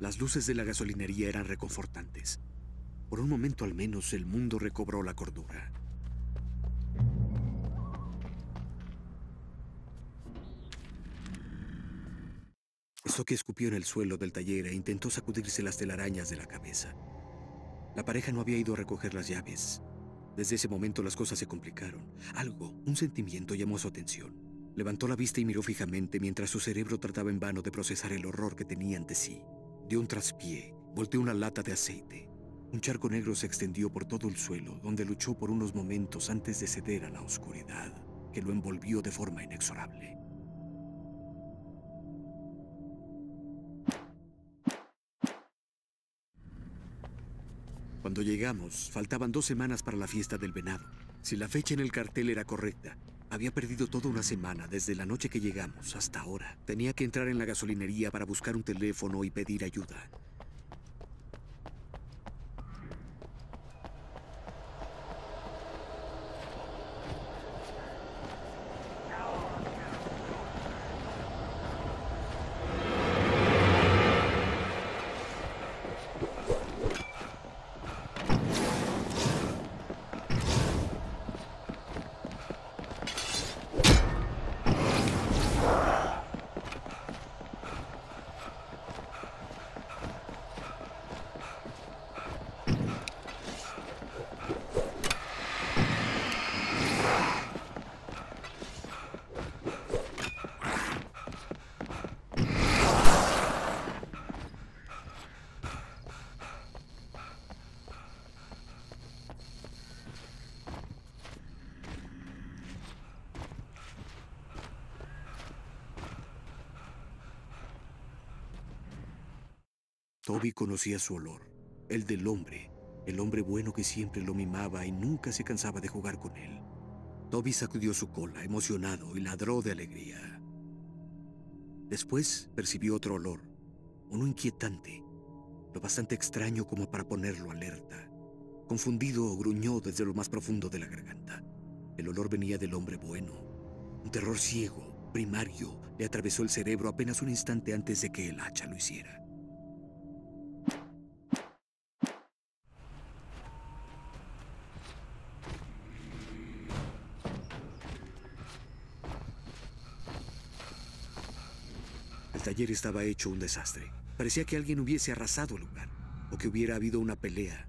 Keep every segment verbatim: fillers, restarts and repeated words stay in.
Las luces de la gasolinería eran reconfortantes. Por un momento al menos el mundo recobró la cordura. Stocky escupió en el suelo del taller e intentó sacudirse las telarañas de la cabeza. La pareja no había ido a recoger las llaves. Desde ese momento las cosas se complicaron. Algo, un sentimiento llamó su atención. Levantó la vista y miró fijamente mientras su cerebro trataba en vano de procesar el horror que tenía ante sí. Dio un traspié, volteó una lata de aceite. Un charco negro se extendió por todo el suelo, donde luchó por unos momentos antes de ceder a la oscuridad, que lo envolvió de forma inexorable. Cuando llegamos, faltaban dos semanas para la fiesta del venado. Si la fecha en el cartel era correcta, había perdido toda una semana desde la noche que llegamos hasta ahora. Tenía que entrar en la gasolinería para buscar un teléfono y pedir ayuda. Toby conocía su olor, el del hombre, el hombre bueno que siempre lo mimaba y nunca se cansaba de jugar con él. Toby sacudió su cola, emocionado, y ladró de alegría. Después percibió otro olor, uno inquietante, lo bastante extraño como para ponerlo alerta. Confundido, gruñó desde lo más profundo de la garganta. El olor venía del hombre bueno. Un terror ciego, primario, le atravesó el cerebro apenas un instante antes de que el hacha lo hiciera. El taller estaba hecho un desastre. Parecía que alguien hubiese arrasado el lugar, o que hubiera habido una pelea.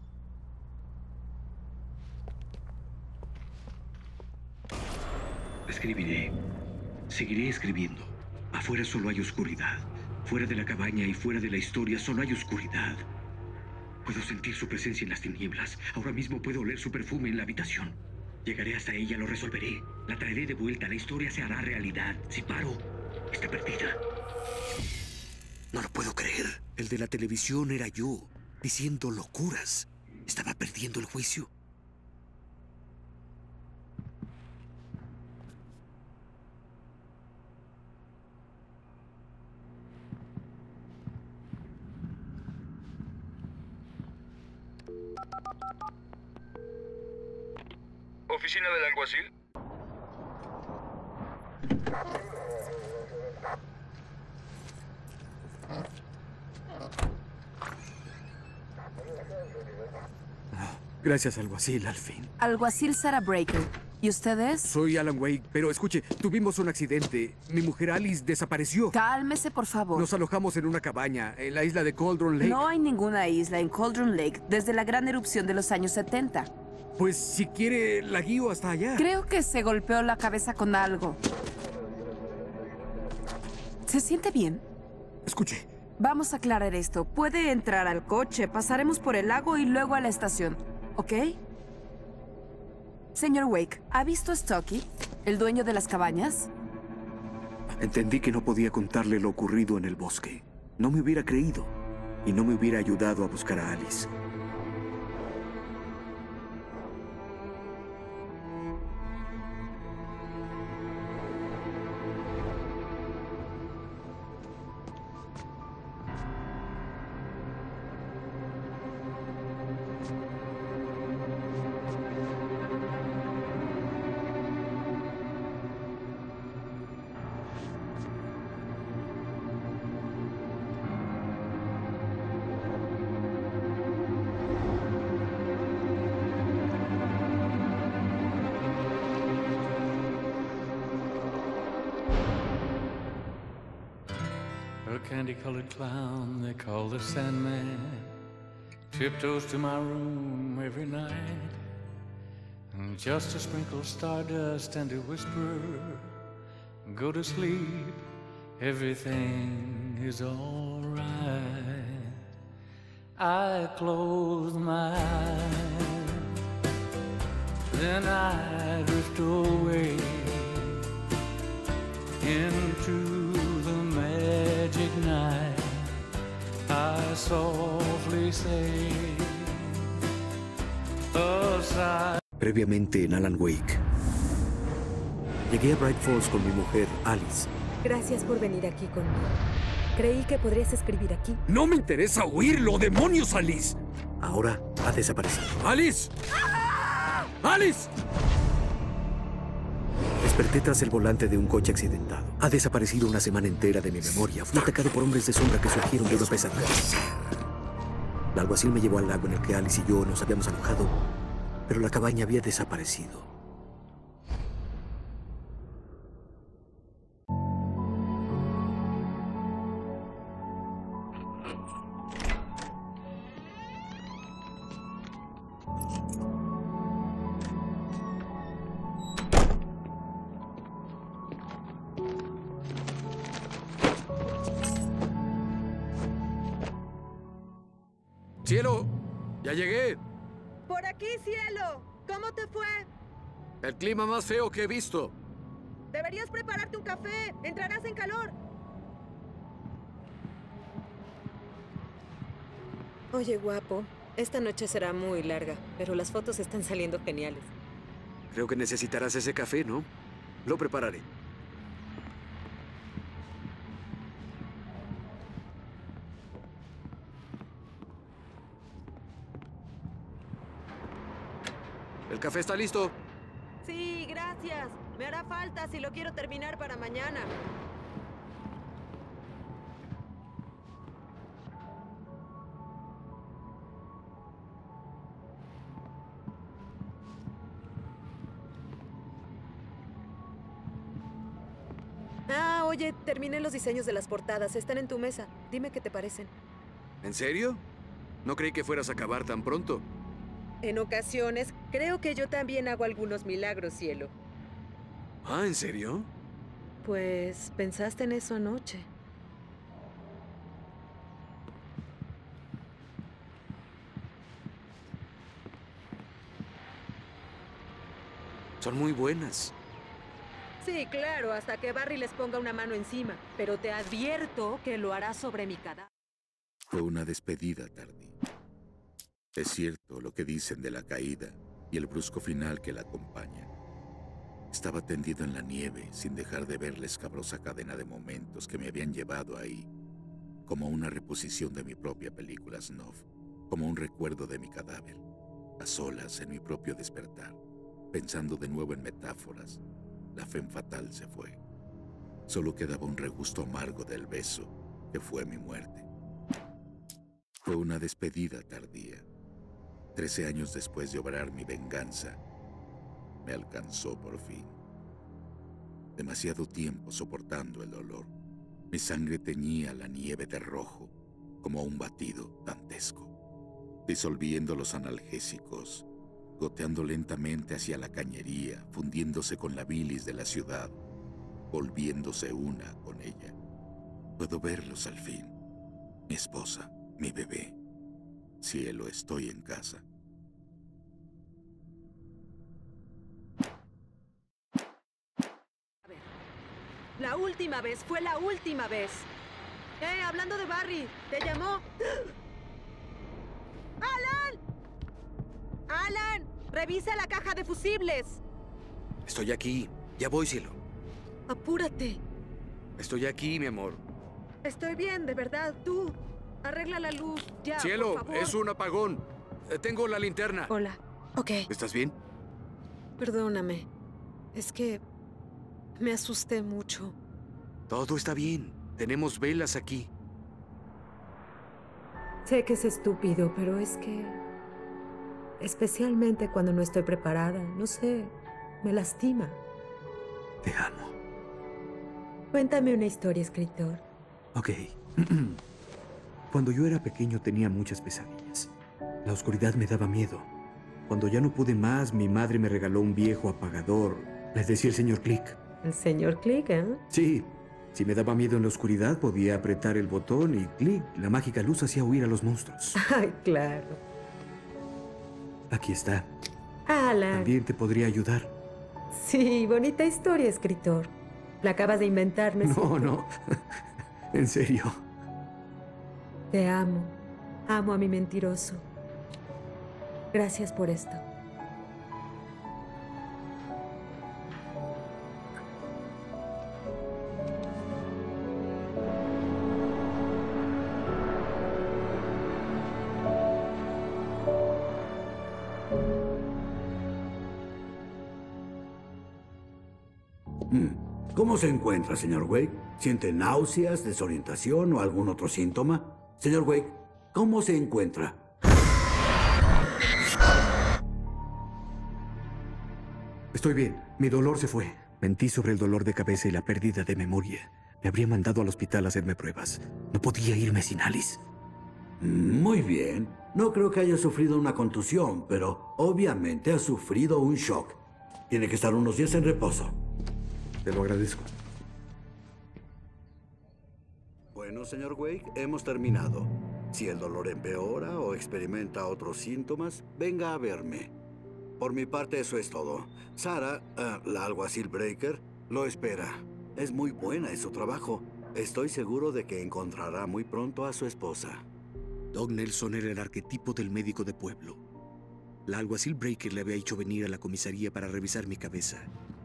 Escribiré. Seguiré escribiendo. Afuera solo hay oscuridad. Fuera de la cabaña y fuera de la historia solo hay oscuridad. Puedo sentir su presencia en las tinieblas. Ahora mismo puedo oler su perfume en la habitación. Llegaré hasta ella, lo resolveré. La traeré de vuelta. La historia se hará realidad. Si paro, está perdida. No lo puedo creer. El de la televisión era yo, diciendo locuras. ¿Estaba perdiendo el juicio? ¿Oficina del alguacil? Gracias, alguacil, al fin. Alguacil Sarah Breaker. ¿Y ustedes? Soy Alan Wake, pero escuche, tuvimos un accidente. Mi mujer Alice desapareció. Cálmese, por favor. Nos alojamos en una cabaña, en la isla de Cauldron Lake. No hay ninguna isla en Cauldron Lake desde la gran erupción de los años setenta. Pues si quiere, la guío hasta allá. Creo que se golpeó la cabeza con algo. ¿Se siente bien? Escuche. Vamos a aclarar esto. Puede entrar al coche, pasaremos por el lago y luego a la estación, ¿ok? Señor Wake, ¿ha visto a Stocky, el dueño de las cabañas? Entendí que no podía contarle lo ocurrido en el bosque. No me hubiera creído y no me hubiera ayudado a buscar a Alice. A candy-colored clown they call the Sandman tiptoes to my room every night, and just to sprinkle stardust and to whisper, go to sleep, everything is all right. I close my eyes, then I drift away into the magic night. I softly say aside. Previamente en Alan Wake. Llegué a Bright Falls con mi mujer, Alice. Gracias por venir aquí conmigo. Creí que podrías escribir aquí. ¡No me interesa oírlo! ¡Demonios, Alice! Ahora ha desaparecido. ¡Alice! ¡Alice! Desperté tras el volante de un coche accidentado. Ha desaparecido una semana entera de mi memoria. Fui atacado por hombres de sombra que surgieron de una pesadilla. El alguacil me llevó al lago en el que Alice y yo nos habíamos alojado, pero la cabaña había desaparecido. ¡Cielo! ¡Ya llegué! Por aquí, cielo. ¿Cómo te fue? El clima más feo que he visto. Deberías prepararte un café. Entrarás en calor. Oye, guapo, esta noche será muy larga, pero las fotos están saliendo geniales. Creo que necesitarás ese café, ¿no? Lo prepararé. ¿El café está listo? Sí, gracias. Me hará falta si lo quiero terminar para mañana. Ah, oye, terminé los diseños de las portadas. Están en tu mesa. Dime qué te parecen. ¿En serio? No creí que fueras a acabar tan pronto. En ocasiones, creo que yo también hago algunos milagros, cielo. Ah, ¿en serio? Pues, pensaste en eso anoche. Son muy buenas. Sí, claro, hasta que Barry les ponga una mano encima. Pero te advierto que lo hará sobre mi cadáver. Fue una despedida tardía. Es cierto lo que dicen de la caída y el brusco final que la acompaña. Estaba tendido en la nieve sin dejar de ver la escabrosa cadena de momentos que me habían llevado ahí, como una reposición de mi propia película Snuff, como un recuerdo de mi cadáver, a solas en mi propio despertar, pensando de nuevo en metáforas. La femme fatal se fue. Solo quedaba un regusto amargo del beso, que fue mi muerte. Fue una despedida tardía. Trece años después de obrar mi venganza, me alcanzó por fin. Demasiado tiempo soportando el dolor. Mi sangre teñía la nieve de rojo, como un batido dantesco. Disolviendo los analgésicos, goteando lentamente hacia la cañería, fundiéndose con la bilis de la ciudad, volviéndose una con ella. Puedo verlos al fin. Mi esposa, mi bebé. Cielo, estoy en casa. A ver, la última vez fue la última vez. Eh, hablando de Barry, ¿te llamó? ¡Alan! ¡Alan! ¡Revisa la caja de fusibles! Estoy aquí. Ya voy, cielo. Apúrate. Estoy aquí, mi amor. Estoy bien, de verdad. Tú, arregla la luz, ya, Cielo, por favor. es un apagón. Eh, Tengo la linterna. Hola. Ok, ¿Estás bien? perdóname. Es que me asusté mucho. Todo está bien. Tenemos velas aquí. Sé que es estúpido, pero es que... especialmente cuando no estoy preparada, no sé, me lastima. Te amo. Cuéntame una historia, escritor. Ok. Cuando yo era pequeño tenía muchas pesadillas. La oscuridad me daba miedo. Cuando ya no pude más, mi madre me regaló un viejo apagador. Les decía el señor Click. El señor Click, ¿eh? Sí. Si me daba miedo en la oscuridad, podía apretar el botón y clic. La mágica luz hacía huir a los monstruos. Ay, claro. Aquí está. Alan. También te podría ayudar. Sí, bonita historia, escritor. La acabas de inventar, ¿no es No, cierto? no. En serio. Te amo. Amo a mi mentiroso. Gracias por esto. ¿Cómo se encuentra, señor Wake? ¿Siente náuseas, desorientación o algún otro síntoma? Señor Wake, ¿cómo se encuentra? Estoy bien. Mi dolor se fue. Mentí sobre el dolor de cabeza y la pérdida de memoria. Me habría mandado al hospital a hacerme pruebas. No podía irme sin Alice. Muy bien. No creo que haya sufrido una contusión, pero obviamente ha sufrido un shock. Tiene que estar unos días en reposo. Te lo agradezco. Bueno, señor Wake, hemos terminado. Si el dolor empeora o experimenta otros síntomas, venga a verme. Por mi parte, eso es todo. Sarah, uh, la alguacil Breaker, lo espera. Es muy buena en su trabajo. Estoy seguro de que encontrará muy pronto a su esposa. Doug Nelson era el arquetipo del médico de pueblo. La alguacil Breaker le había hecho venir a la comisaría para revisar mi cabeza.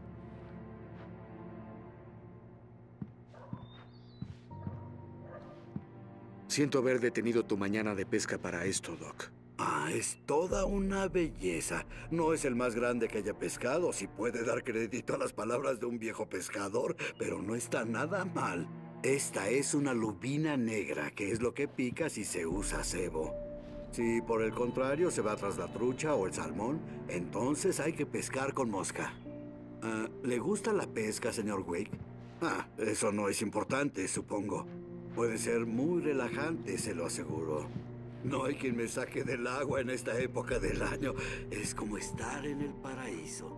Siento haber detenido tu mañana de pesca para esto, Doc. Ah, es toda una belleza. No es el más grande que haya pescado, si puede dar crédito a las palabras de un viejo pescador, pero no está nada mal. Esta es una lubina negra, que es lo que pica si se usa cebo. Si por el contrario se va tras la trucha o el salmón, entonces hay que pescar con mosca. Ah, ¿le gusta la pesca, señor Wake? Ah, eso no es importante, supongo. Puede ser muy relajante, se lo aseguro. No hay quien me saque del agua en esta época del año. Es como estar en el paraíso.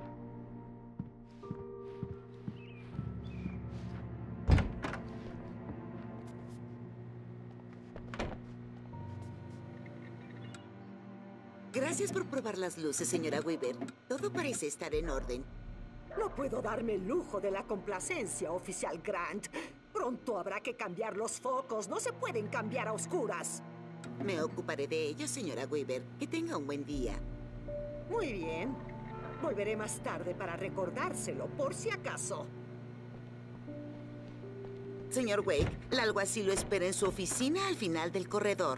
Gracias por probar las luces, señora Weaver. Todo parece estar en orden. No puedo darme el lujo de la complacencia, oficial Grant. Pronto habrá que cambiar los focos. No se pueden cambiar a oscuras. Me ocuparé de ello, señora Weaver. Que tenga un buen día. Muy bien. Volveré más tarde para recordárselo, por si acaso. Señor Wake, el alguacil lo espera en su oficina al final del corredor.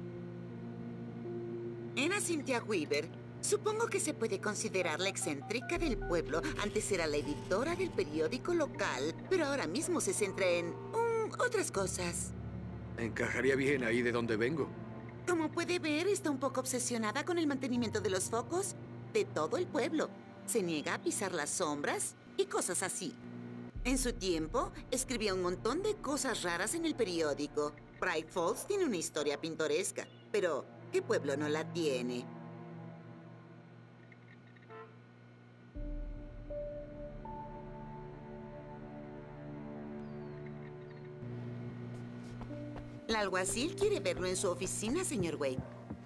Era Cynthia Weaver. Supongo que se puede considerar la excéntrica del pueblo. Antes era la editora del periódico local, pero ahora mismo se centra en um, otras cosas. Encajaría bien ahí de donde vengo. Como puede ver, está un poco obsesionada con el mantenimiento de los focos de todo el pueblo. Se niega a pisar las sombras y cosas así. En su tiempo, escribía un montón de cosas raras en el periódico. Bright Falls tiene una historia pintoresca, pero ¿qué pueblo no la tiene? El alguacil quiere verlo en su oficina, señor Wake.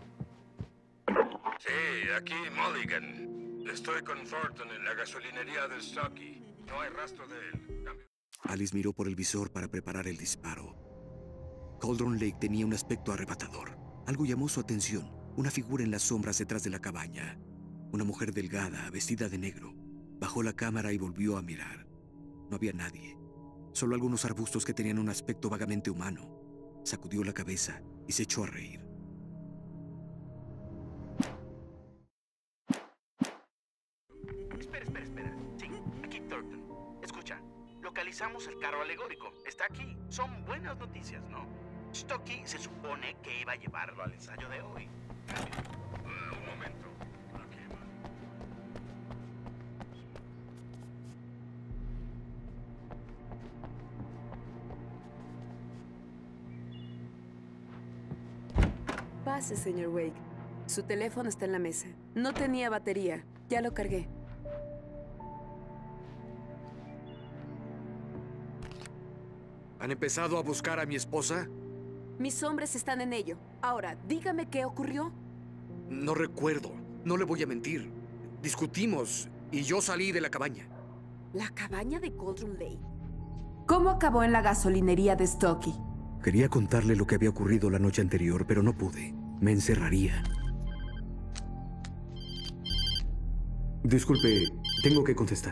Sí, aquí Mulligan. Estoy con Thornton en la gasolinería del Stocky. No hay rastro de él. Cambio. Alice miró por el visor para preparar el disparo. Cauldron Lake tenía un aspecto arrebatador. Algo llamó su atención. Una figura en las sombras detrás de la cabaña. Una mujer delgada, vestida de negro. Bajó la cámara y volvió a mirar. No había nadie. Solo algunos arbustos que tenían un aspecto vagamente humano. Sacudió la cabeza y se echó a reír. Espera, espera, espera. Sí, aquí Thornton. Escucha, localizamos el carro alegórico. Está aquí. Son buenas noticias, ¿no? Stocky se supone que iba a llevarlo al ensayo de hoy. Uh, un momento. Aquí va. pase, señor Wake. Su teléfono está en la mesa. No tenía batería. Ya lo cargué. ¿Han empezado a buscar a mi esposa? Mis hombres están en ello. Ahora, dígame qué ocurrió. No recuerdo. No le voy a mentir. Discutimos y yo salí de la cabaña. ¿La cabaña de Cauldron Lake? ¿Cómo acabó en la gasolinería de Stocky? Quería contarle lo que había ocurrido la noche anterior, pero no pude. Me encerraría. Disculpe, tengo que contestar.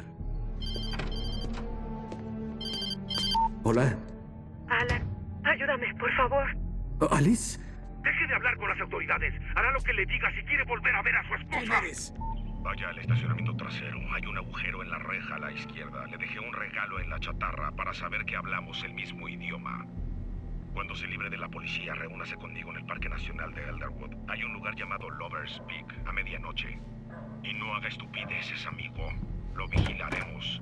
Hola. Alan, ayúdame, por favor. ¿Alice? Deje de hablar con las autoridades. Hará lo que le diga si quiere volver a ver a su esposa. ¿Quién eres? Vaya al estacionamiento trasero. Hay un agujero en la reja a la izquierda. Le dejé un regalo en la chatarra para saber que hablamos el mismo idioma. Cuando se libre de la policía, reúnase conmigo en el Parque Nacional de Elderwood. Hay un lugar llamado Lover's Peak a medianoche. Y no haga estupideces, amigo. Lo vigilaremos.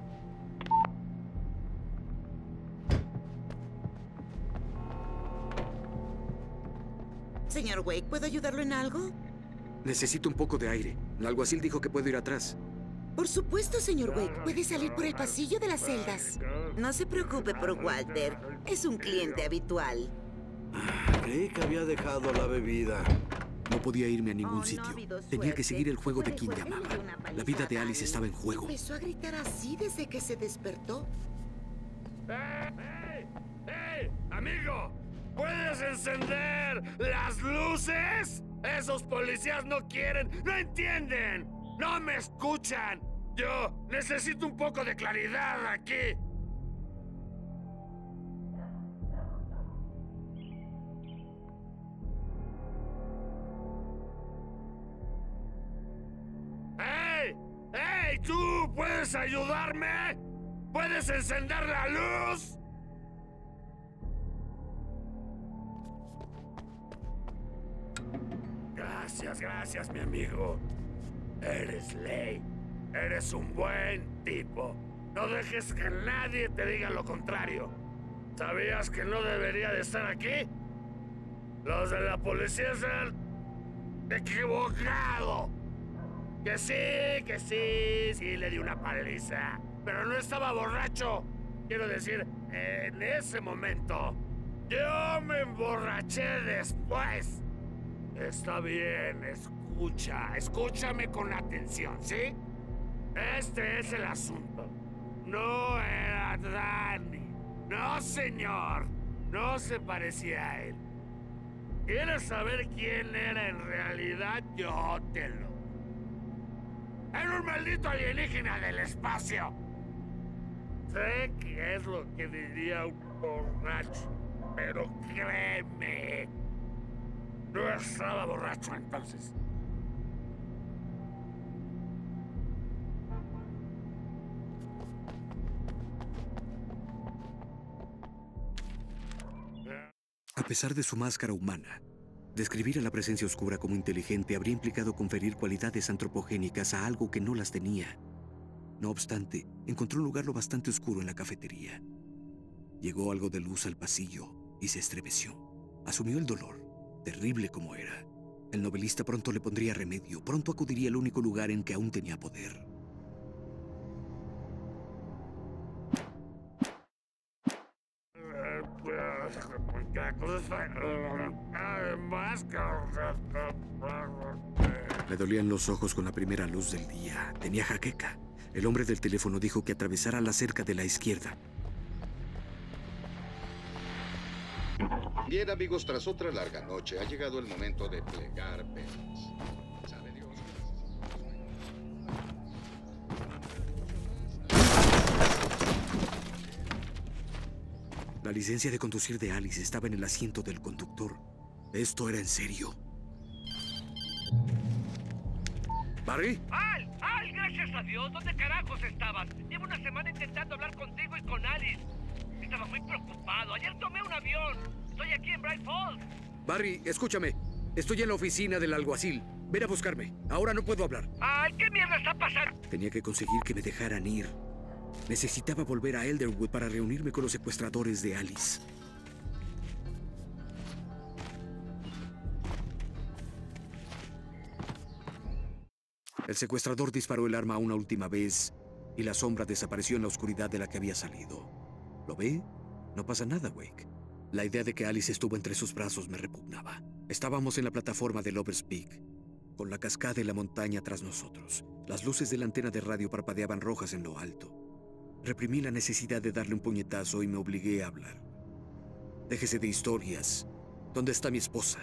Señor Wake, ¿puedo ayudarlo en algo? Necesito un poco de aire. El alguacil dijo que puedo ir atrás. Por supuesto, señor Wake. Puede salir por el pasillo de las celdas. No se preocupe por Walter. Es un cliente habitual. Creí que había dejado la bebida. No podía irme a ningún sitio. Tenía que seguir el juego de quien llamaba. La vida de Alice estaba en juego. Empezó a gritar así desde que se despertó. ¡Ey! ¡Ey! ¡Amigo! ¿Puedes encender las luces? Esos policías no quieren, no entienden, no me escuchan. Yo necesito un poco de claridad aquí. ¡Ey! ¡Ey! ¿Tú puedes ayudarme? ¿Puedes encender la luz? Gracias, gracias, mi amigo. Eres Ley. Eres un buen tipo. No dejes que nadie te diga lo contrario. ¿Sabías que no debería de estar aquí? Los de la policía se han equivocado. Que sí, que sí, sí le di una paliza. Pero no estaba borracho. Quiero decir, en ese momento. Yo me emborraché después. Está bien, escucha, escúchame con atención, ¿sí? Este es el asunto. No era Danny. No, señor. No se parecía a él. ¿Quieres saber quién era en realidad? Yo te lo... Era un maldito alienígena del espacio. Sé que es lo que diría un borracho, pero créeme... No estaba borracho entonces. A pesar de su máscara humana, describir a la presencia oscura como inteligente habría implicado conferir cualidades antropogénicas a algo que no las tenía. No obstante, encontró un lugar lo bastante oscuro en la cafetería. Llegó algo de luz al pasillo y se estremeció. Asumió el dolor. Terrible como era, el novelista pronto le pondría remedio, pronto acudiría al único lugar en que aún tenía poder. Le dolían los ojos con la primera luz del día. Tenía jaqueca. El hombre del teléfono dijo que atravesara la cerca de la izquierda. Bien, amigos, tras otra larga noche ha llegado el momento de plegar penas. ¿Sabe Dios? La licencia de conducir de Alice estaba en el asiento del conductor. Esto era en serio. ¿Barry? ¡Al! ¡Al! ¡Gracias a Dios! ¿Dónde carajos estabas? Llevo una semana intentando hablar contigo y con Alice. Estaba muy preocupado. Ayer tomé un avión. Estoy aquí en Bright Falls. Barry, escúchame. Estoy en la oficina del alguacil. Ven a buscarme. Ahora no puedo hablar. ¡Ay, qué mierda está pasando! Tenía que conseguir que me dejaran ir. Necesitaba volver a Elderwood para reunirme con los secuestradores de Alice. El secuestrador disparó el arma una última vez y la sombra desapareció en la oscuridad de la que había salido. ¿Lo ve? No pasa nada, Wake. La idea de que Alice estuvo entre sus brazos me repugnaba. Estábamos en la plataforma de Lover's Peak, con la cascada y la montaña tras nosotros. Las luces de la antena de radio parpadeaban rojas en lo alto. Reprimí la necesidad de darle un puñetazo y me obligué a hablar. Déjese de historias. ¿Dónde está mi esposa?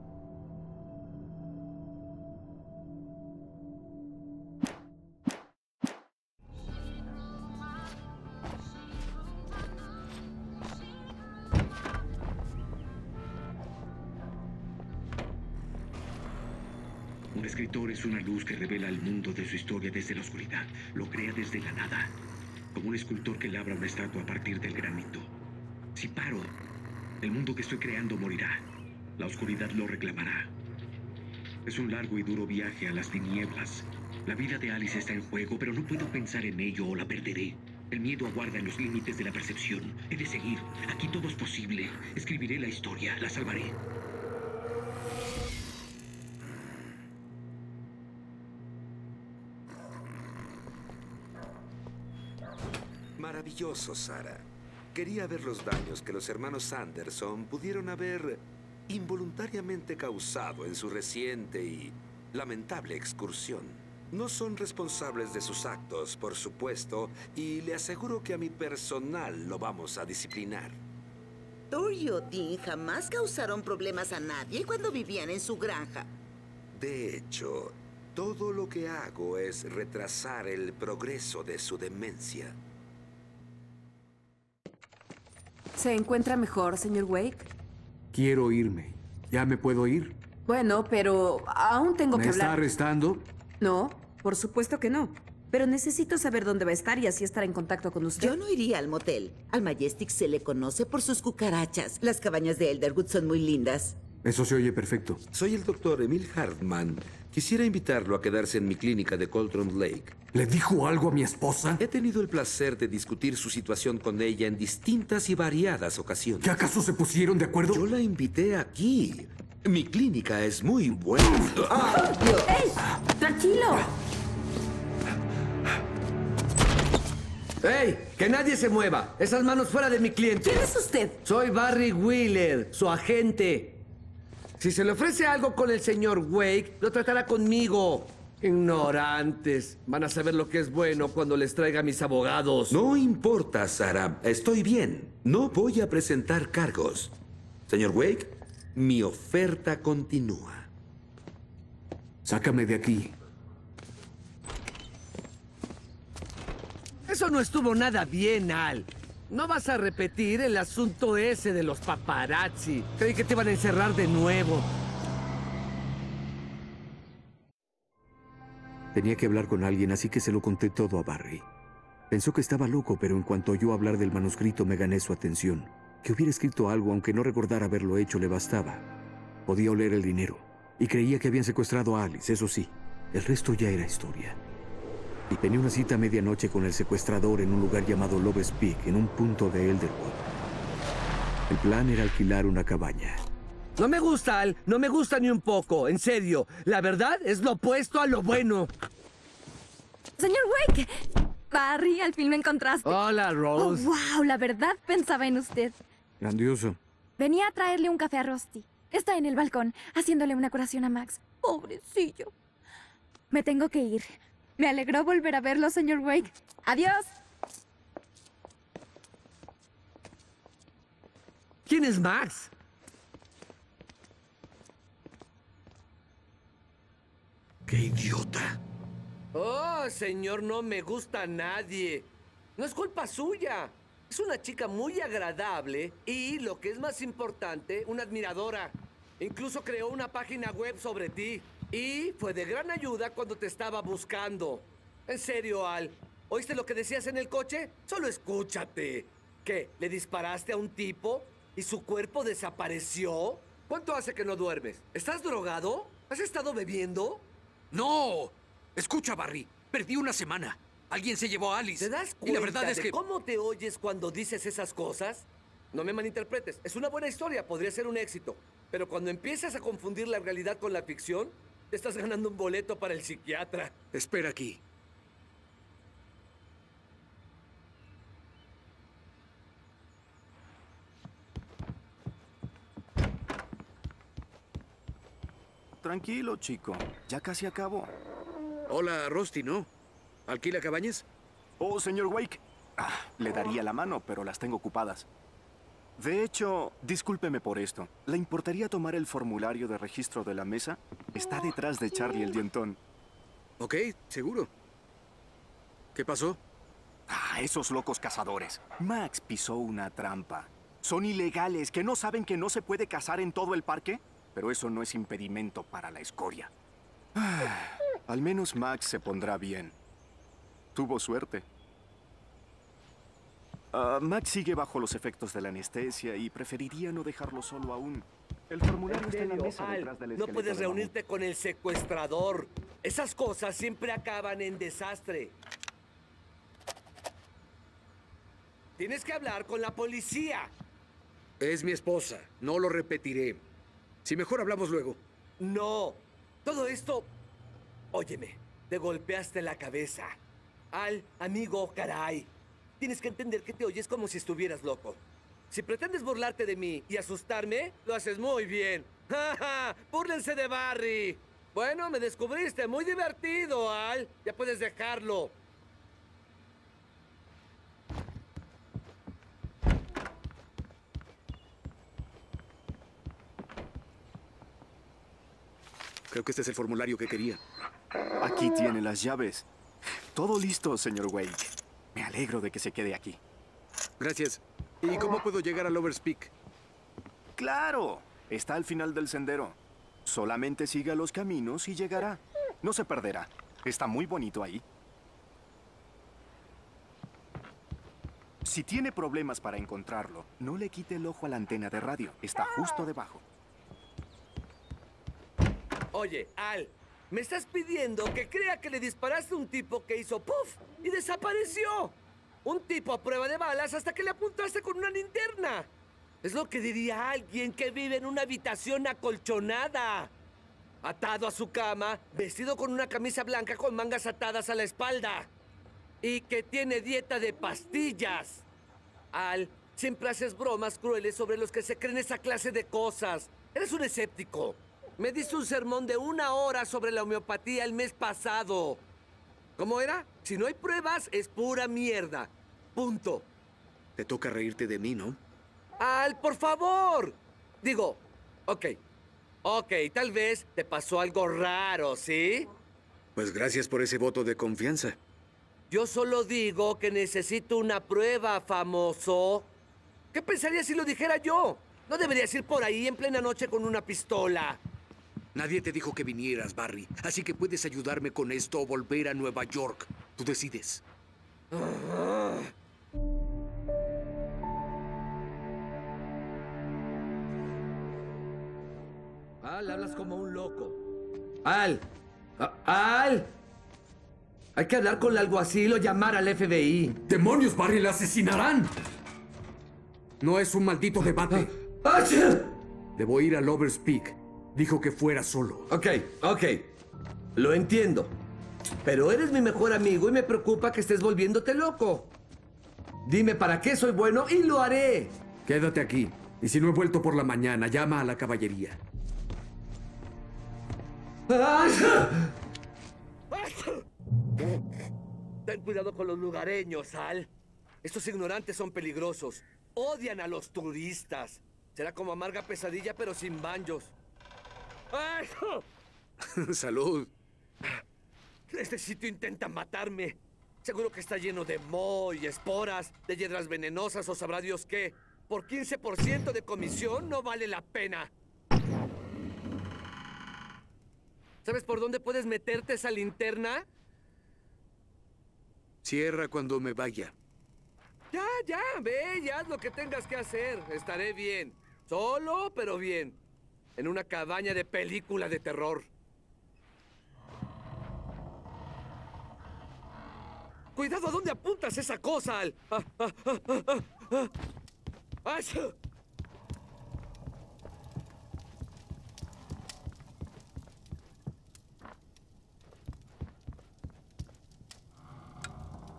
Un escritor es una luz que revela al mundo de su historia desde la oscuridad. Lo crea desde la nada. Como un escultor que labra una estatua a partir del granito. Si paro, el mundo que estoy creando morirá. La oscuridad lo reclamará. Es un largo y duro viaje a las tinieblas. La vida de Alice está en juego, pero no puedo pensar en ello o la perderé. El miedo aguarda en los límites de la percepción. He de seguir. Aquí todo es posible. Escribiré la historia. La salvaré. Maravilloso, Sarah. Quería ver los daños que los hermanos Anderson pudieron haber involuntariamente causado en su reciente y lamentable excursión. No son responsables de sus actos, por supuesto, y le aseguro que a mi personal lo vamos a disciplinar. Thor y Odin jamás causaron problemas a nadie cuando vivían en su granja. De hecho, todo lo que hago es retrasar el progreso de su demencia. ¿Se encuentra mejor, señor Wake? Quiero irme. ¿Ya me puedo ir? Bueno, pero aún tengo ¿Me que está hablar. arrestando? No, por supuesto que no. Pero necesito saber dónde va a estar y así estar en contacto con usted. Yo no iría al motel. Al Majestic se le conoce por sus cucarachas. Las cabañas de Elderwood son muy lindas. Eso se oye perfecto. Soy el doctor Emil Hartman. Quisiera invitarlo a quedarse en mi clínica de Coldron Lake. ¿Le dijo algo a mi esposa? He tenido el placer de discutir su situación con ella en distintas y variadas ocasiones. ¿Qué acaso se pusieron de acuerdo? Yo la invité aquí. Mi clínica es muy buena. ¡Ah! ¡Ey! ¡Tranquilo! ¡Ey! ¡Que nadie se mueva! ¡Esas manos fuera de mi cliente! ¿Quién es usted? Soy Barry Wheeler, su agente. Si se le ofrece algo con el señor Wake, lo tratará conmigo. Ignorantes. Van a saber lo que es bueno cuando les traiga a mis abogados. No importa, Sarah. Estoy bien. No voy a presentar cargos. Señor Wake, mi oferta continúa. Sácame de aquí. Eso no estuvo nada bien, Al. No vas a repetir el asunto ese de los paparazzi. Creí que te iban a encerrar de nuevo. Tenía que hablar con alguien, así que se lo conté todo a Barry. Pensó que estaba loco, pero en cuanto oyó hablar del manuscrito me gané su atención. Que hubiera escrito algo, aunque no recordara haberlo hecho, le bastaba. Podía oler el dinero. Y creía que habían secuestrado a Alice, eso sí. El resto ya era historia. Y tenía una cita a medianoche con el secuestrador en un lugar llamado Lover's Peak, en un punto de Elderwood. El plan era alquilar una cabaña. No me gusta, Al. No me gusta ni un poco. En serio. La verdad es lo opuesto a lo bueno. Señor Wake. Barry, al fin me encontraste. Hola, Rose. Oh, wow, la verdad pensaba en usted. Grandioso. Venía a traerle un café a Rusty. Está en el balcón, haciéndole una curación a Max. Pobrecillo. Me tengo que ir. Me alegró volver a verlo, señor Wake. Adiós. ¿Quién es Max? ¡Qué idiota! Oh, señor, no me gusta a nadie. No es culpa suya. Es una chica muy agradable y, lo que es más importante, una admiradora. Incluso creó una página web sobre ti. Y fue de gran ayuda cuando te estaba buscando. En serio, Al. ¿Oíste lo que decías en el coche? Solo escúchate. ¿Qué? ¿Le disparaste a un tipo y su cuerpo desapareció? ¿Cuánto hace que no duermes? ¿Estás drogado? ¿Has estado bebiendo? ¡No! Escucha, Barry. Perdí una semana. Alguien se llevó a Alice. ¿Te das cuenta y la verdad es de que... cómo te oyes cuando dices esas cosas? No me malinterpretes. Es una buena historia. Podría ser un éxito. Pero cuando empiezas a confundir la realidad con la ficción, Te estás ganando un boleto para el psiquiatra. Espera aquí. Tranquilo, chico. Ya casi acabo. Hola, Rusty, ¿no? ¿Alquila cabañas? Oh, señor Wake. Ah, le daría la mano, pero las tengo ocupadas. De hecho, discúlpeme por esto. ¿Le importaría tomar el formulario de registro de la mesa? Está detrás de Charlie el dientón. Ok, seguro. ¿Qué pasó? Ah, esos locos cazadores. Max pisó una trampa. Son ilegales, que no saben que no se puede cazar en todo el parque. Pero eso no es impedimento para la escoria. Ah, al menos Max se pondrá bien. Tuvo suerte. Uh, Max sigue bajo los efectos de la anestesia y preferiría no dejarlo solo aún. El formulario está en la mesa Al, detrás del no esqueleto puedes de mamut. reunirte con el secuestrador. Esas cosas siempre acaban en desastre. Tienes que hablar con la policía. Es mi esposa. No lo repetiré. Si mejor hablamos luego. No. Todo esto... Óyeme, te golpeaste la cabeza. Al, amigo, caray. Tienes que entender que te oyes como si estuvieras loco. Si pretendes burlarte de mí y asustarme, lo haces muy bien. ¡Ja, ja! ¡Búrlense de Barry! Bueno, me descubriste. Muy divertido, Al. Ya puedes dejarlo. Creo que este es el formulario que quería. Aquí tiene las llaves. Todo listo, señor Wake. Me alegro de que se quede aquí. Gracias. ¿Y cómo puedo llegar a Lover's Peak? ¡Claro! Está al final del sendero. Solamente siga los caminos y llegará. No se perderá. Está muy bonito ahí. Si tiene problemas para encontrarlo, no le quite el ojo a la antena de radio. Está justo debajo. Oye, Al, me estás pidiendo que crea que le disparaste a un tipo que hizo puff y desapareció. Un tipo a prueba de balas hasta que le apuntaste con una linterna. Es lo que diría alguien que vive en una habitación acolchonada. Atado a su cama, vestido con una camisa blanca con mangas atadas a la espalda. Y que tiene dieta de pastillas. Al, siempre haces bromas crueles sobre los que se creen esa clase de cosas. Eres un escéptico. Me diste un sermón de una hora sobre la homeopatía el mes pasado. ¿Cómo era? Si no hay pruebas, es pura mierda. Punto. Te toca reírte de mí, ¿no? Al, por favor. Digo, ok. Ok, tal vez te pasó algo raro, ¿sí? Pues gracias por ese voto de confianza. Yo solo digo que necesito una prueba, famoso. ¿Qué pensarías si lo dijera yo? No deberías ir por ahí en plena noche con una pistola. Nadie te dijo que vinieras, Barry. Así que puedes ayudarme con esto o volver a Nueva York. Tú decides. Al, hablas como un loco. Al. Al. Hay que hablar con el alguacil o llamar al F B I. ¡Demonios, Barry! ¡La asesinarán! No es un maldito debate. ¡Ah! Debo ir a Lover's Peak. Dijo que fuera solo. Ok, ok. Lo entiendo. Pero eres mi mejor amigo y me preocupa que estés volviéndote loco. Dime para qué soy bueno y lo haré. Quédate aquí. Y si no he vuelto por la mañana, llama a la caballería. Ten cuidado con los lugareños, Al. Estos ignorantes son peligrosos. Odian a los turistas. Será como amarga pesadilla, pero sin banjos. Salud. Este sitio intenta matarme. Seguro que está lleno de moho y esporas, de hiedras venenosas o sabrá Dios qué. Por quince por ciento de comisión no vale la pena. ¿Sabes por dónde puedes meterte esa linterna? Cierra cuando me vaya. Ya, ya, ve y haz lo que tengas que hacer. Estaré bien. Solo, pero bien. En una cabaña de película de terror. ¡Cuidado a dónde apuntas esa cosa, Al! ¡Ah, ah, ah, ah, ah, ah! ¡Ah!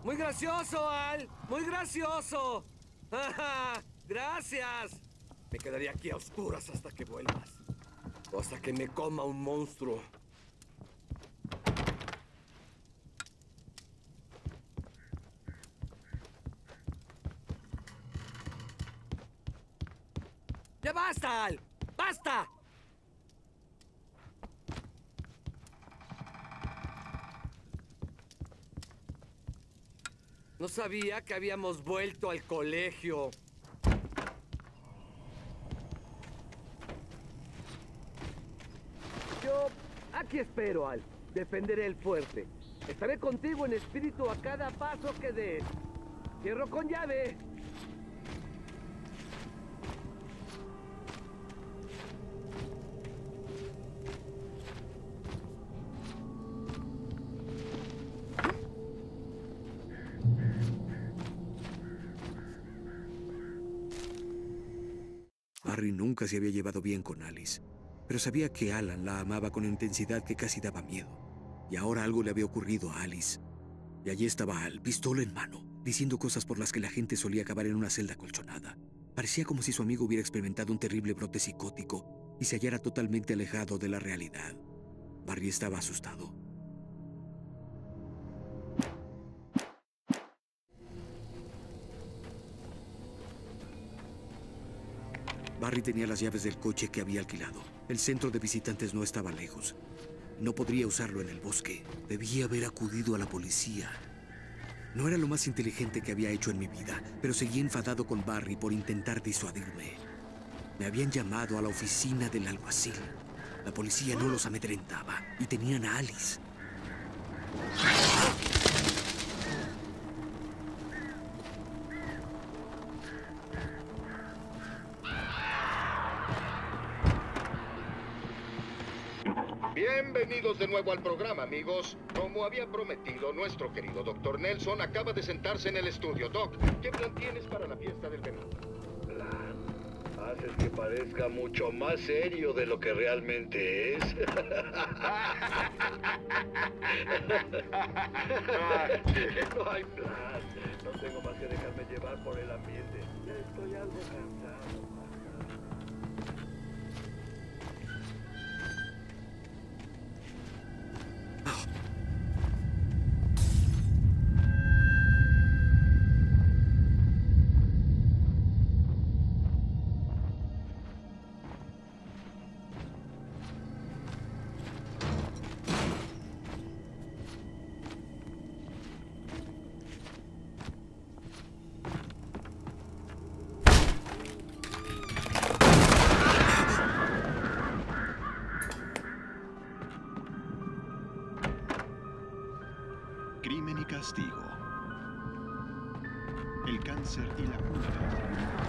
Muy gracioso, Al. Muy gracioso. Gracias. Me quedaría aquí a oscuras hasta que vuelvas. O hasta que me coma un monstruo. ¡Ya basta, Al! ¡Basta! No sabía que habíamos vuelto al colegio. Yo aquí espero, Al. Defenderé el fuerte. Estaré contigo en espíritu a cada paso que des. Cierro con llave. Barry nunca se había llevado bien con Alice, pero sabía que Alan la amaba con intensidad que casi daba miedo. Y ahora algo le había ocurrido a Alice. Y allí estaba Al, pistola en mano, diciendo cosas por las que la gente solía acabar en una celda colchonada. Parecía como si su amigo hubiera experimentado un terrible brote psicótico y se hallara totalmente alejado de la realidad. Barry estaba asustado. Barry tenía las llaves del coche que había alquilado. El centro de visitantes no estaba lejos. No podría usarlo en el bosque. Debía haber acudido a la policía. No era lo más inteligente que había hecho en mi vida, pero seguía enfadado con Barry por intentar disuadirme. Me habían llamado a la oficina del alguacil. La policía no los amedrentaba y tenían a Alice. Bienvenidos de nuevo al programa, amigos. Como había prometido, nuestro querido doctor Nelson acaba de sentarse en el estudio. Doc, ¿qué plan tienes para la fiesta del venado? Plan. Haces que parezca mucho más serio de lo que realmente es. No hay plan. No tengo más que dejarme llevar por el ambiente. Ya estoy algo cansado. Crimen y castigo. El cáncer y la cura.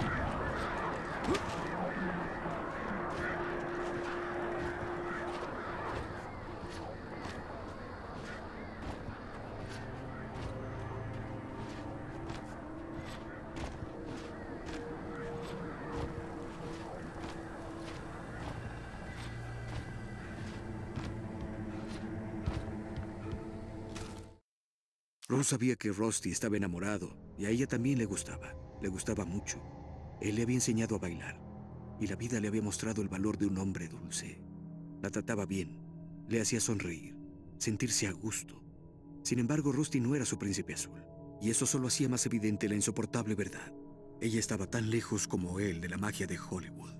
Rose sabía que Rusty estaba enamorado y a ella también le gustaba. Le gustaba mucho. Él le había enseñado a bailar y la vida le había mostrado el valor de un hombre dulce. La trataba bien, le hacía sonreír, sentirse a gusto. Sin embargo, Rusty no era su príncipe azul y eso solo hacía más evidente la insoportable verdad. Ella estaba tan lejos como él de la magia de Hollywood.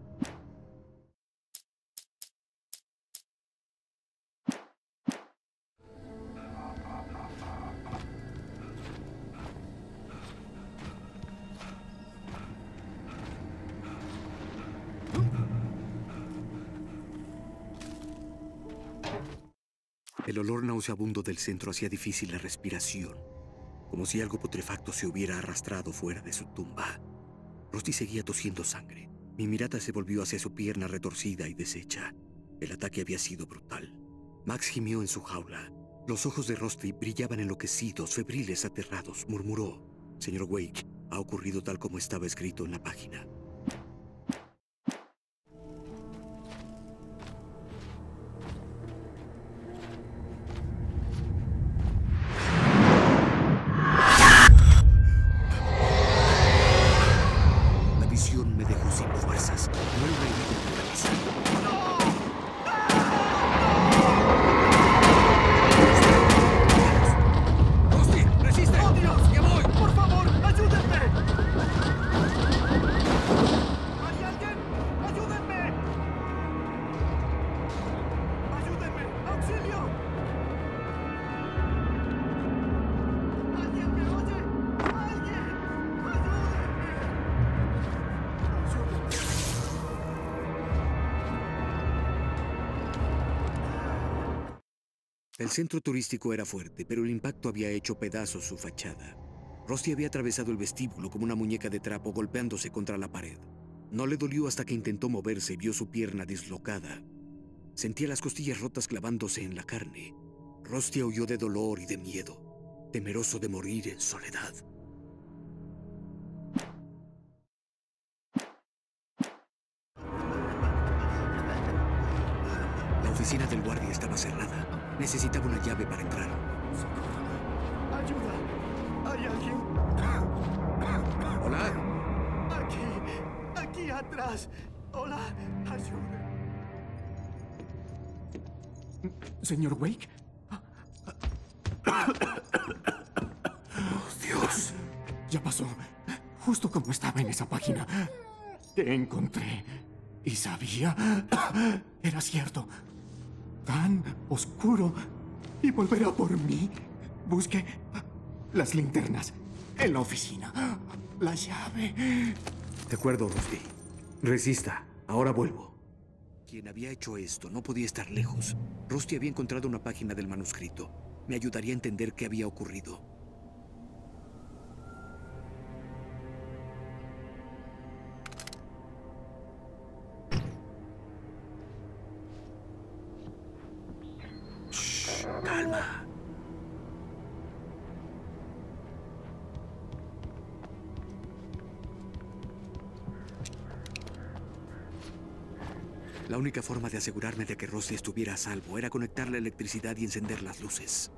El olor nauseabundo del centro hacía difícil la respiración, como si algo putrefacto se hubiera arrastrado fuera de su tumba. Rusty seguía tosiendo sangre. Mi mirada se volvió hacia su pierna retorcida y deshecha. El ataque había sido brutal. Max gimió en su jaula. Los ojos de Rusty brillaban enloquecidos, febriles, aterrados. Murmuró: «Señor Wake, ha ocurrido tal como estaba escrito en la página». El centro turístico era fuerte, pero el impacto había hecho pedazos su fachada. Rusty había atravesado el vestíbulo como una muñeca de trapo golpeándose contra la pared. No le dolió hasta que intentó moverse y vio su pierna dislocada. Sentía las costillas rotas clavándose en la carne. Rusty aulló de dolor y de miedo, temeroso de morir en soledad. La oficina del guardia estaba cerrada. Necesitaba una llave para entrar. ¡Ayuda! ¿Hay alguien? ¿Hola? Aquí, aquí atrás. Hola, ayuda. Señor Wake. Oh, Dios. Ya pasó. Justo como estaba en esa página. Te encontré. Y sabía. Era cierto. Tan oscuro. Y volverá por mí. Busque las linternas en la oficina. La llave. De acuerdo, Rusty. Resista. Ahora vuelvo. Quien había hecho esto no podía estar lejos. Rusty había encontrado una página del manuscrito. Me ayudaría a entender qué había ocurrido. Shh, calma. La única forma de asegurarme de que Rusty estuviera a salvo era conectar la electricidad y encender las luces.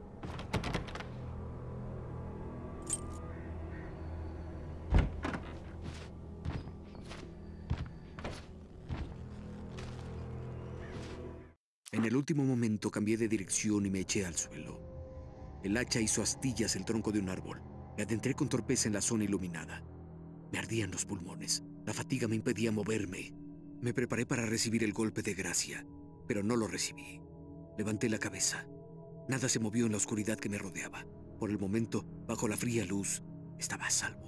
En el último momento cambié de dirección y me eché al suelo. El hacha hizo astillas el tronco de un árbol. Me adentré con torpeza en la zona iluminada. Me ardían los pulmones. La fatiga me impedía moverme. Me preparé para recibir el golpe de gracia, pero no lo recibí. Levanté la cabeza. Nada se movió en la oscuridad que me rodeaba. Por el momento, bajo la fría luz, estaba a salvo.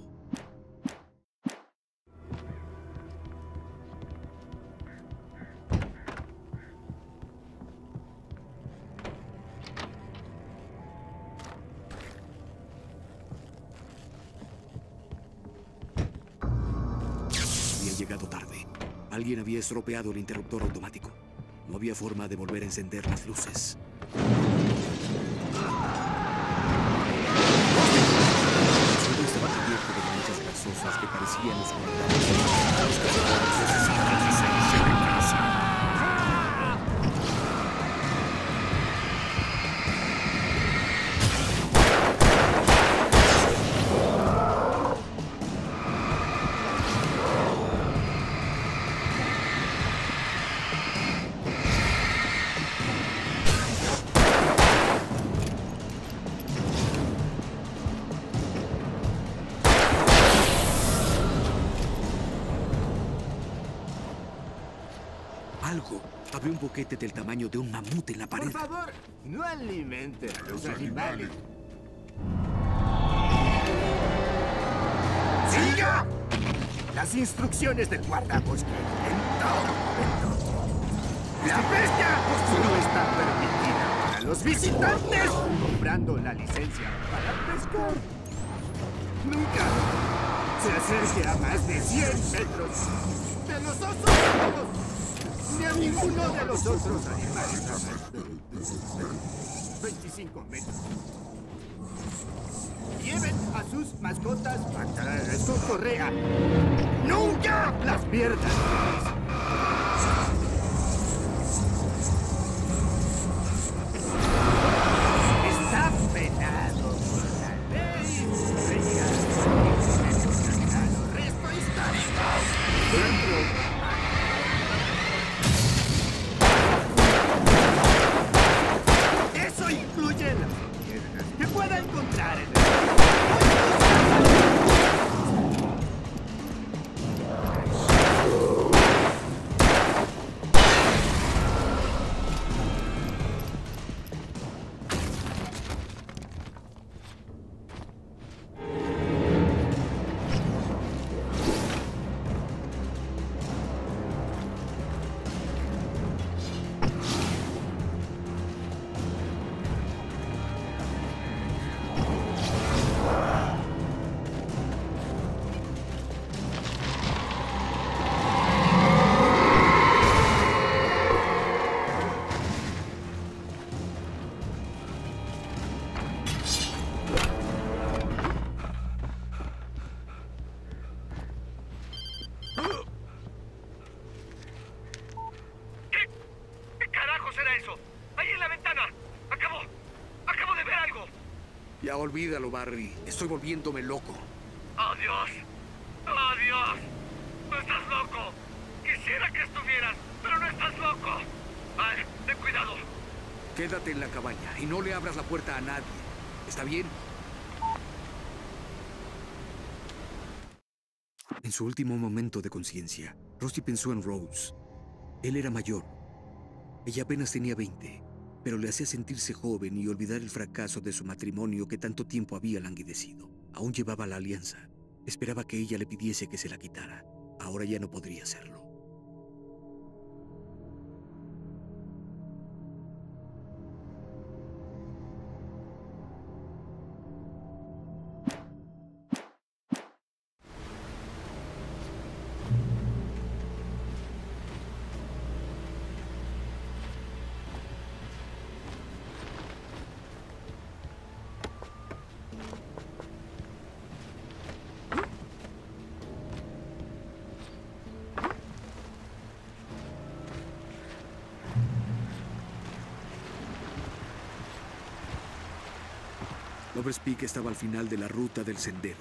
Había llegado tarde. Alguien había estropeado el interruptor automático. No había forma de volver a encender las luces. El suelo estaba cubierto de manchas grasosas que parecían oscuridad. Los cazadores necesitaban salirse de casa. Algo abrió un boquete del tamaño de un mamut en la pared. Por favor, no alimenten a los animales. ¡Siga! Las instrucciones del guardabosque en todo momento. ¡La pesca no está permitida para los visitantes! Comprando la licencia para pescar. Nunca se acerque a más de cien metros de los osos. Ni a ninguno de los otros animales. veinticinco metros. Lleven a sus mascotas a su correa. ¡Nunca las pierdan! Está penado por la ley. El resto histórico. Dentro. Incluye las piedras que pueda encontrar en el... Ya olvídalo, Barry. Estoy volviéndome loco. ¡Oh, Dios! ¡Oh, Dios! ¡No estás loco! Quisiera que estuvieras, pero no estás loco. Vale, ten cuidado. Quédate en la cabaña y no le abras la puerta a nadie. ¿Está bien? En su último momento de conciencia, Rusty pensó en Rose. Él era mayor. Ella apenas tenía veinte, pero le hacía sentirse joven y olvidar el fracaso de su matrimonio que tanto tiempo había languidecido. Aún llevaba la alianza. Esperaba que ella le pidiese que se la quitara. Ahora ya no podría hacerlo. Lover's Peak estaba al final de la ruta del sendero.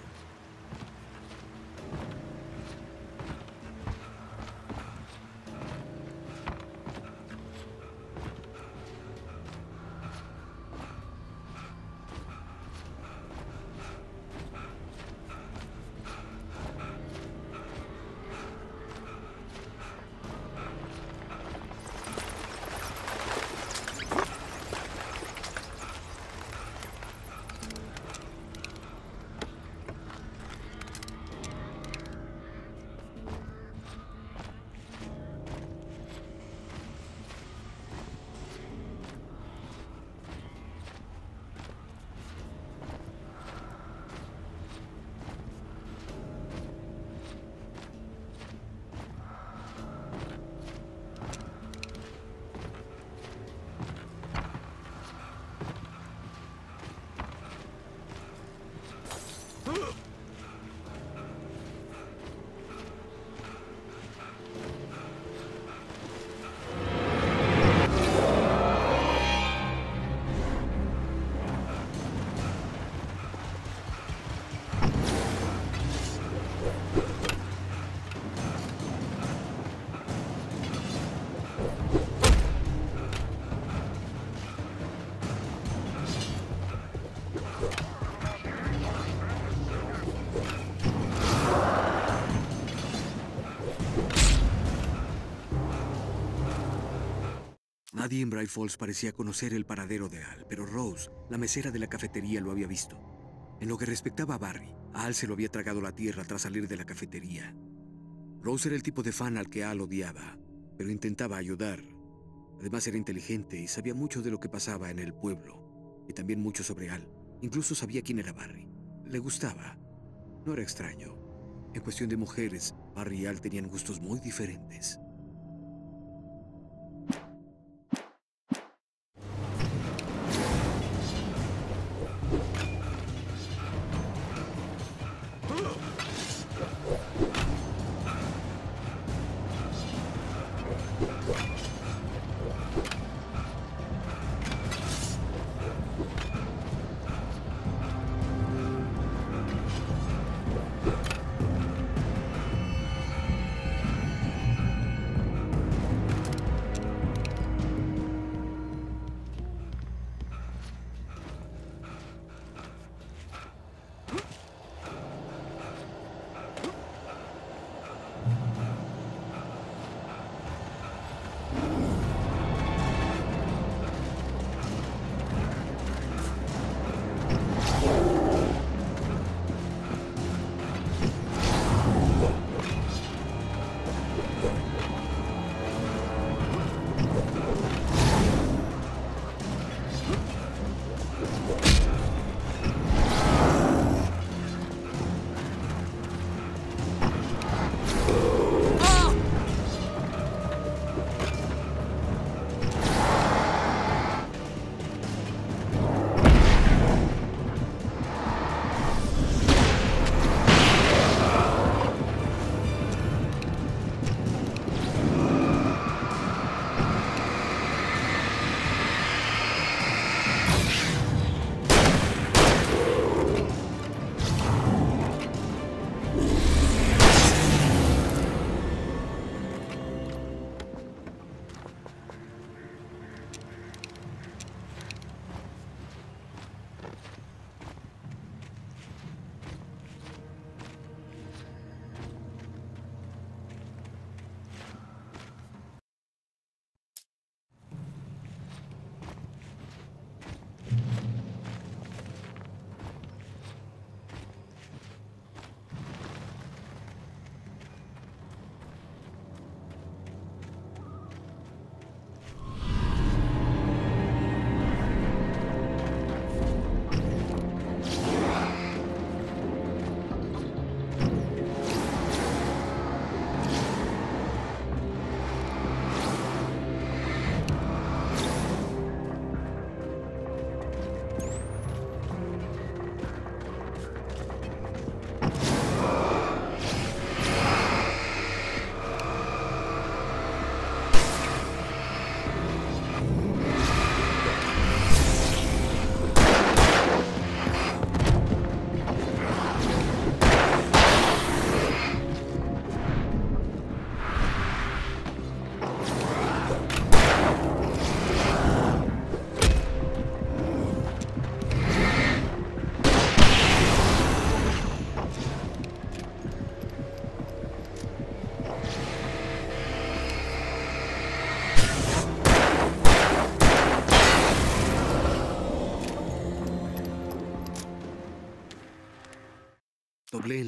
Nadie en Bright Falls parecía conocer el paradero de Al, pero Rose, la mesera de la cafetería, lo había visto. En lo que respectaba a Barry, a Al se lo había tragado la tierra tras salir de la cafetería. Rose era el tipo de fan al que Al odiaba, pero intentaba ayudar. Además era inteligente y sabía mucho de lo que pasaba en el pueblo, y también mucho sobre Al. Incluso sabía quién era Barry. Le gustaba. No era extraño. En cuestión de mujeres, Barry y Al tenían gustos muy diferentes.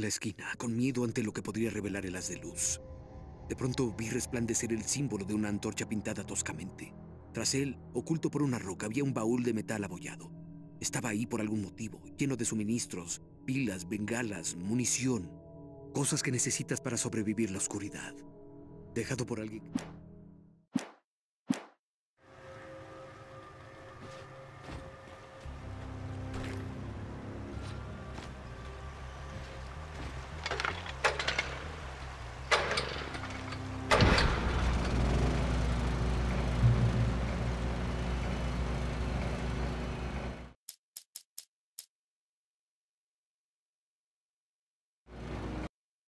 la esquina, con miedo ante lo que podría revelar el haz de luz. De pronto vi resplandecer el símbolo de una antorcha pintada toscamente. Tras él, oculto por una roca, había un baúl de metal abollado. Estaba ahí por algún motivo, lleno de suministros, pilas, bengalas, munición. Cosas que necesitas para sobrevivir la oscuridad. Dejado por alguien...